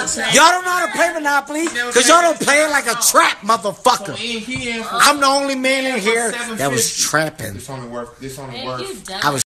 Y'all don't know how to play Monopoly because y'all don't play it like a trap, motherfucker. I'm the only man in here that was trapping. This only worth. I was